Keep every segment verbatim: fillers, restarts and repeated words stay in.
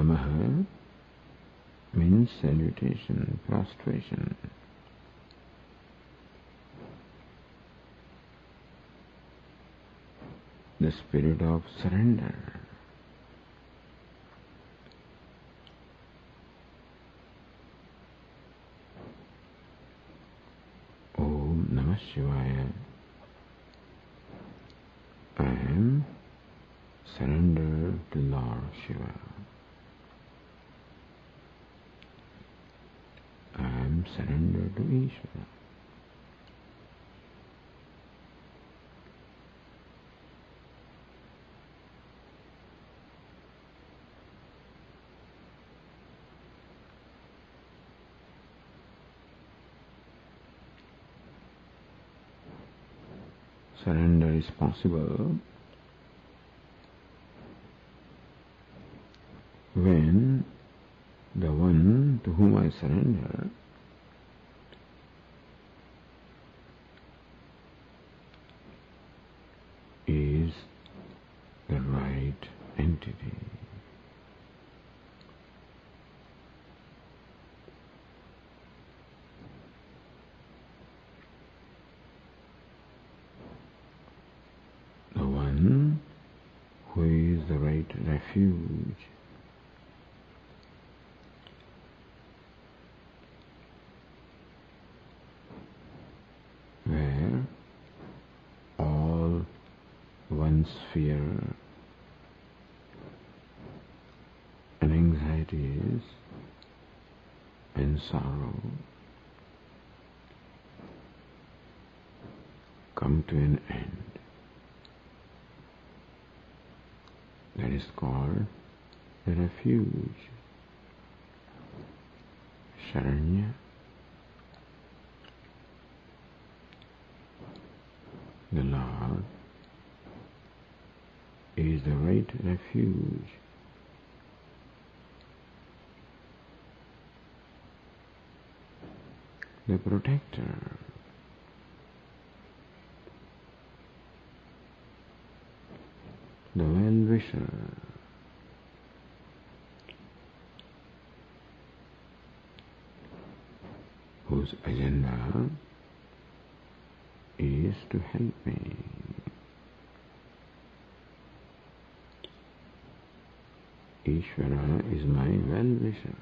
Namaha means salutation, prostration. The spirit of surrender. Om Namah Shivaya. I am surrendered to Lord Shiva. I am surrendered to Ishvara. Surrender is possible when the one to whom I surrender is the right entity. The one who is the right refuge. Where all one's fear and anxieties and sorrow come to an end. That is called the refuge. Sharanya. The Lord is the right refuge. The protector. The well-wisher. Whose agenda is to help me. Ishvara is my well-wisher.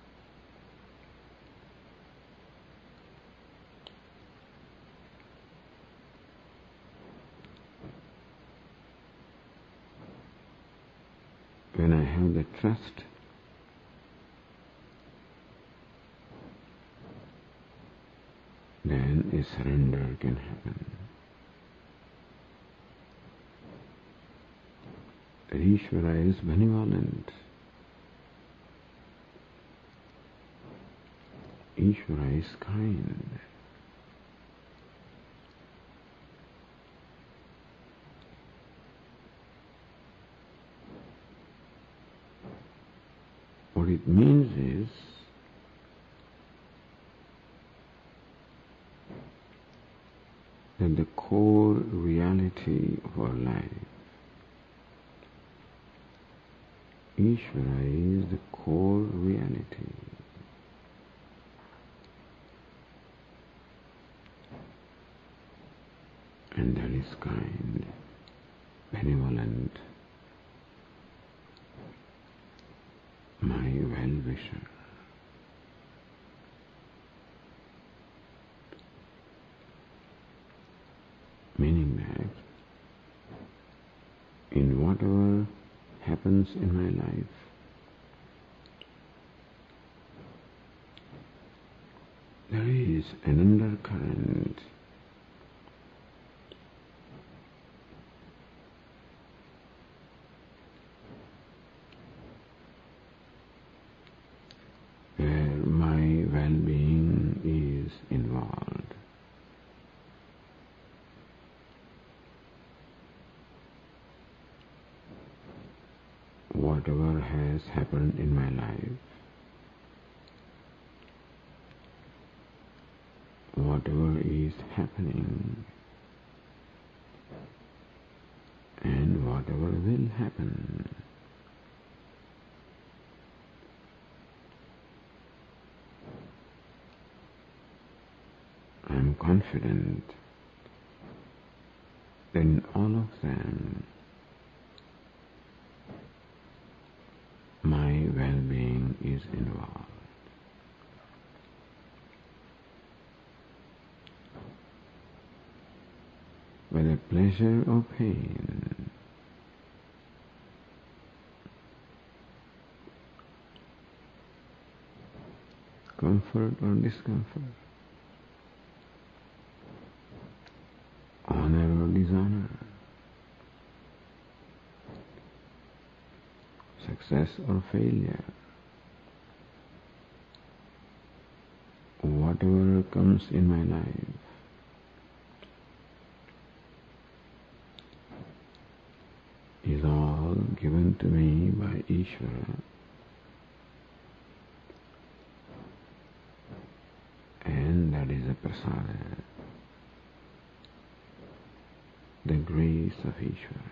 When I have the trust then a surrender can happen. Ishvara is benevolent. Ishvara is kind. What it means is that the core reality of our life, Ishvara is the core reality. And that is kind, benevolent, my well-wisher. Meaning that in whatever happens in my life, there is an undercurrent where my well-being is involved. Whatever has happened in my life, whatever is happening, and whatever will happen, am confident that in all of them my well-being is involved. Whether pleasure or pain, comfort or discomfort, honor or dishonor, success or failure, whatever comes in my life, is all given to me by Ishvara, and that is a prasada, the grace of Ishvara.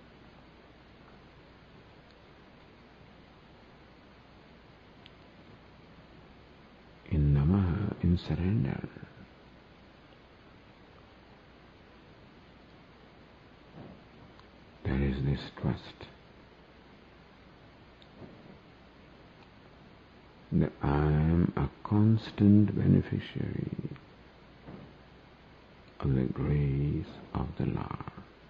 In Namaha, in surrender, there is this trust that I am a constant beneficiary of the grace of the Lord.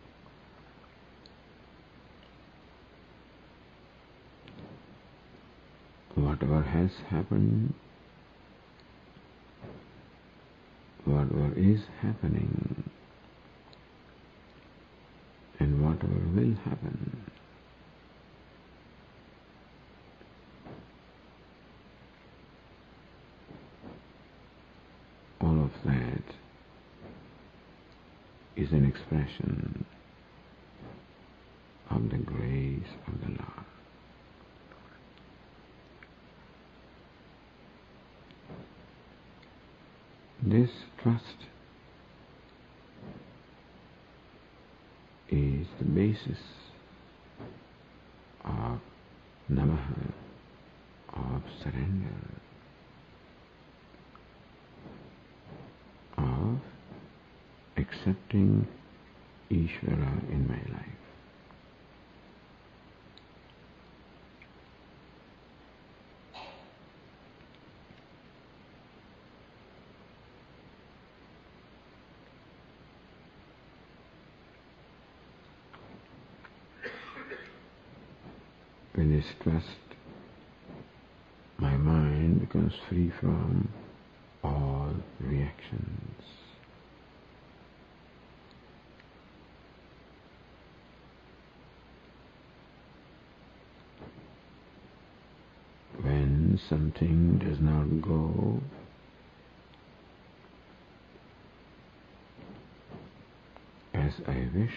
Whatever has happened, whatever is happening, and whatever will happen, all of that is an expression of the grace of the Lord. This trust is the basis of Namaha, of surrender, of accepting Ishvara in my life. With this trust, my mind becomes free from all reactions. When something does not go as I wish,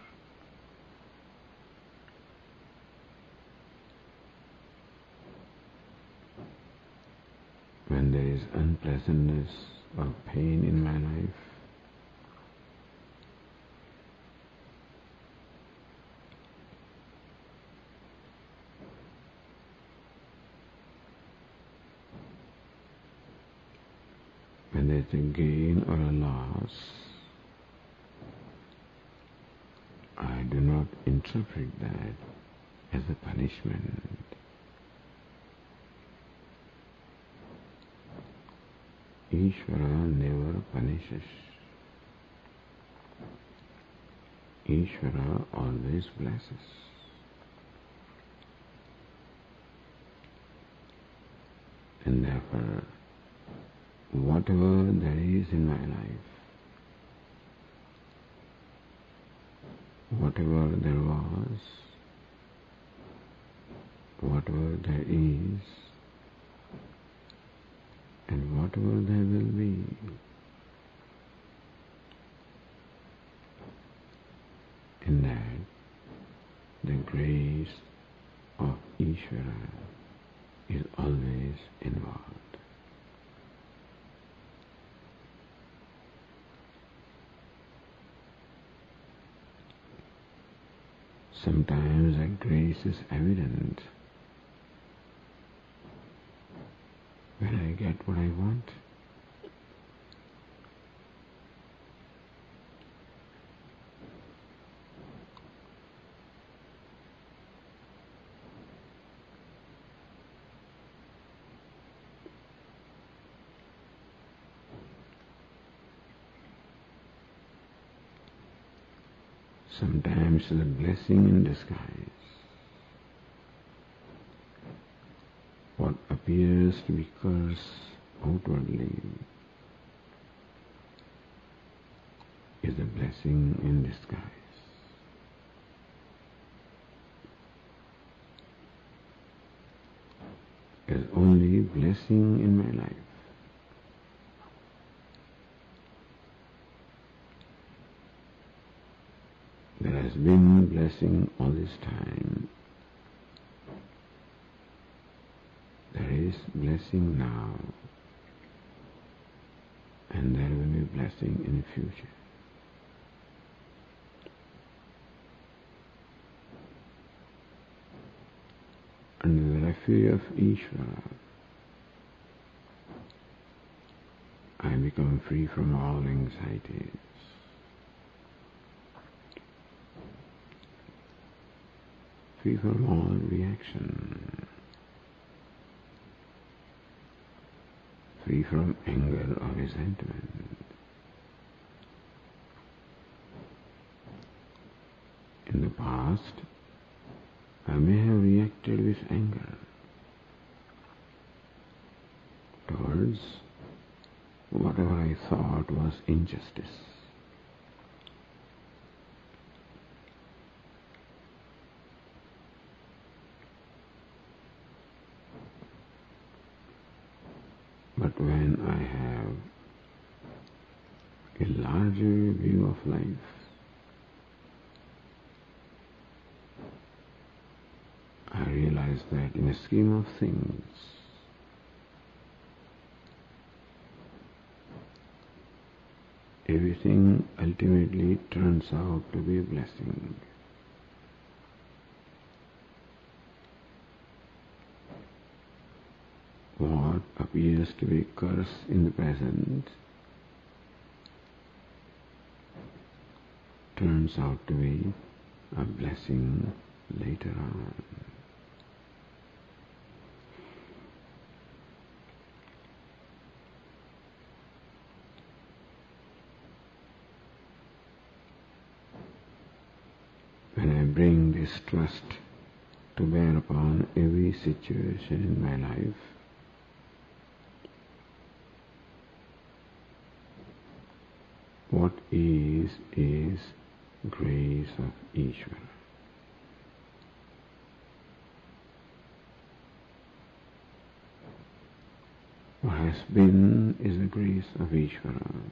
when there is unpleasantness or pain in my life, when there is a gain or a loss, I do not interpret that as a punishment. Ishvara never punishes. Ishvara always blesses. And therefore, whatever there is in my life, whatever there was, whatever there is, and whatever there will be, in that the grace of Ishvara is always involved. Sometimes that grace is evident when I get what I want. sometimes is a blessing in disguise. What appears to be curse outwardly is a blessing in disguise. There is only blessing in my life. There has been blessing all this time. There is blessing now, and there will be blessing in the future. Under the refuge of Ishvara, I become free from all anxieties. Free from all reaction. Free from anger or resentment. In the past, I may have reacted with anger towards whatever I thought was injustice. But when I have a larger view of life, I realize that in a scheme of things, everything ultimately turns out to be a blessing. What appears to be a curse in the present turns out to be a blessing later on. When I bring this trust to bear upon every situation in my life, what is, is grace of Ishvara. What has been is the grace of Ishvara.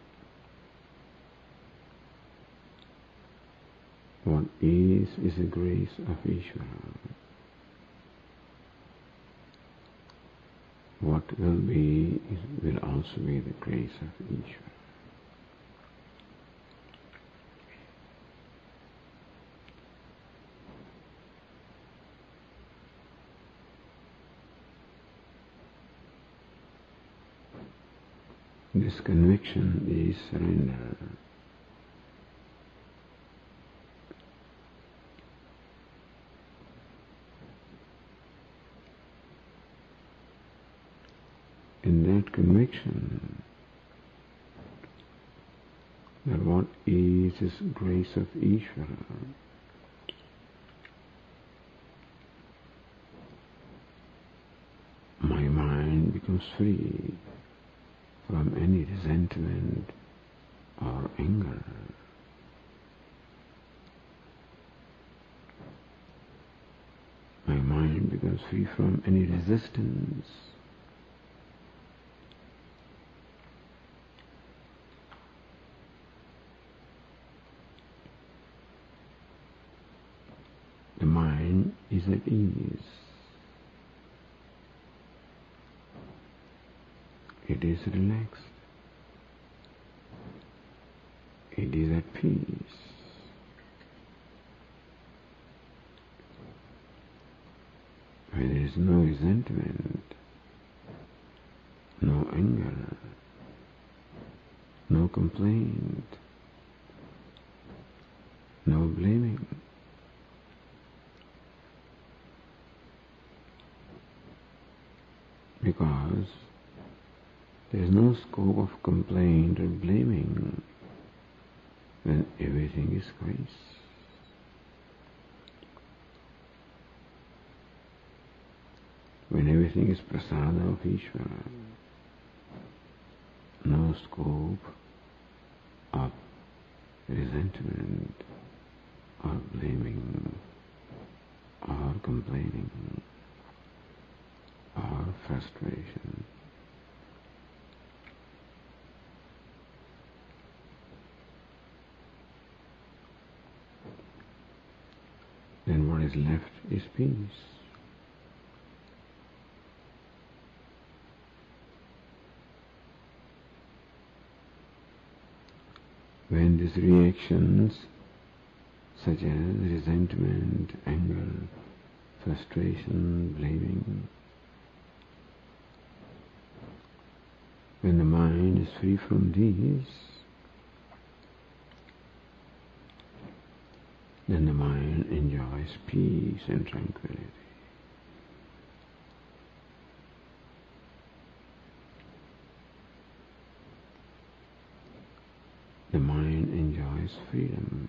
What is, is the grace of Ishvara. What will be, will also be the grace of Ishvara. This conviction is surrender. In that conviction that what is is grace of Ishvara, my mind becomes free from any resentment or anger. My mind becomes free from any resistance. The mind is at ease. It is relaxed. It is at peace. Where there is no resentment, no anger, no complaint, no blaming. Because there is no scope of complaint or blaming when everything is grace. when everything is prasada of Ishvara, no scope of resentment or blaming or complaining or frustration. Then what is left is peace. When these reactions such as resentment, anger, frustration, blaming, when the mind is free from these, then the mind enjoys peace and tranquility. The mind enjoys freedom.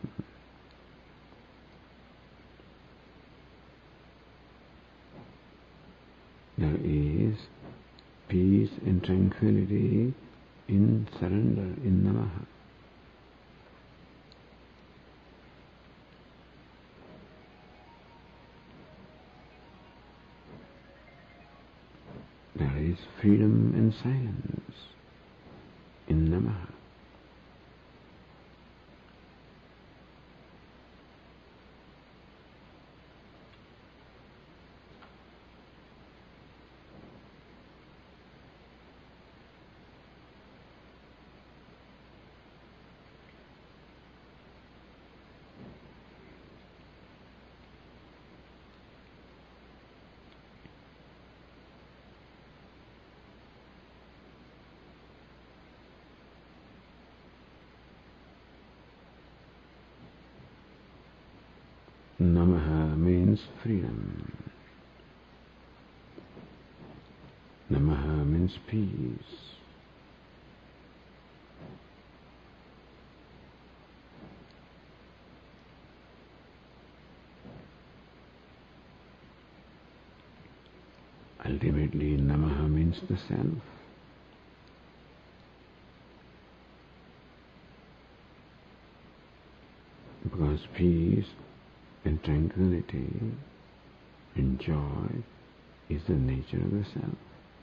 There is peace and tranquility in surrender, in Namaha. There is freedom and silence in Namaha. Namaha means freedom. Namaha means peace. Ultimately, Namaha means the self. Because peace and tranquility and joy is the nature of the self.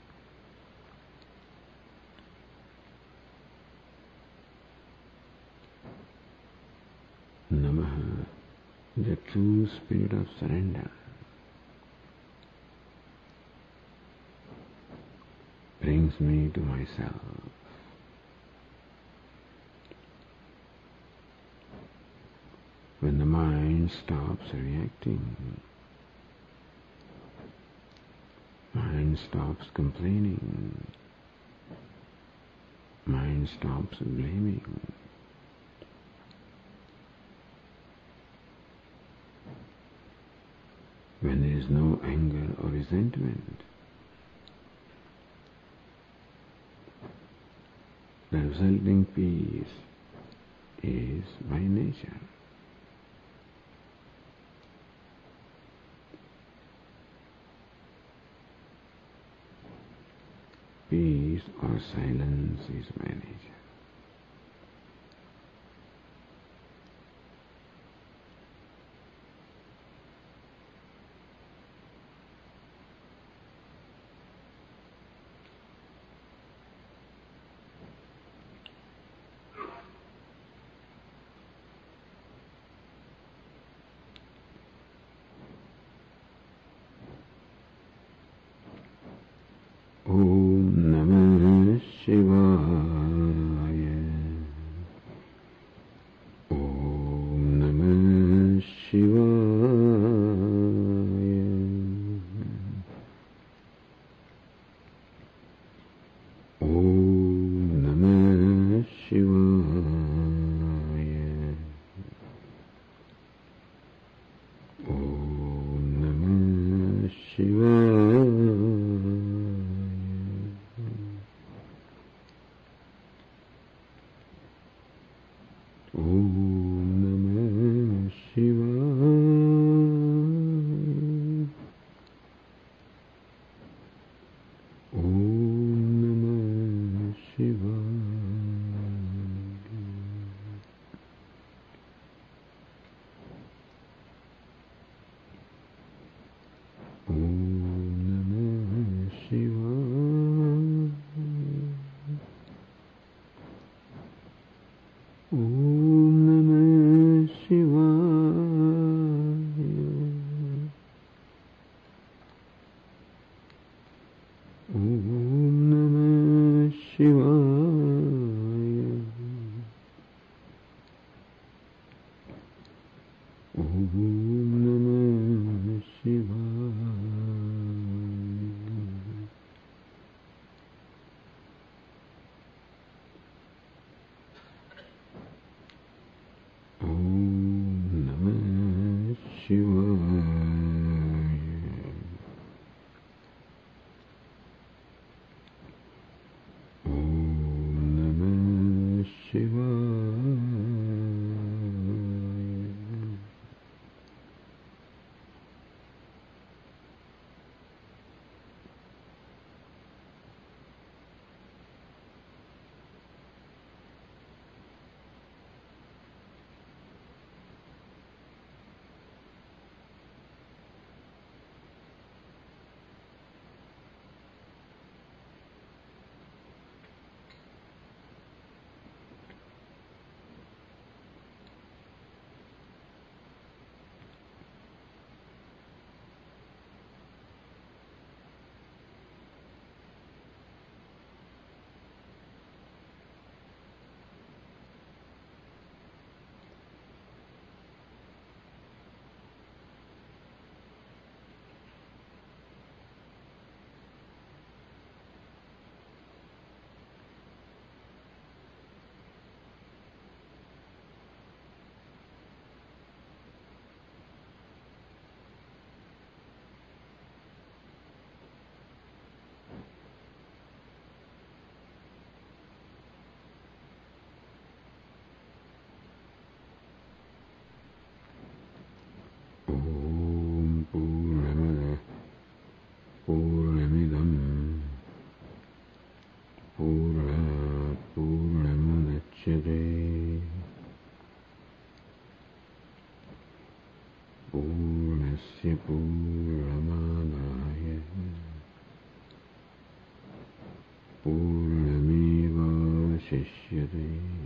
Namaha is the true spirit of surrender. Brings me to myself. When the mind stops reacting, mind stops complaining, mind stops blaming, when there is no anger or resentment, the resulting peace is by nature. Peace or silence is by nature. Om Namah Shivaya. Om Namah Shivaya. Om Namah Shivaya. Om Namah Shivaya. Om Namah Shivaya. Namah Shivaya. Om Namah Shivaya. Om Namah Shivaya. Om Purnamada Purnamidam Purnat Purnamadachyate Purnasya Purnamadaya Purnameva Shishyate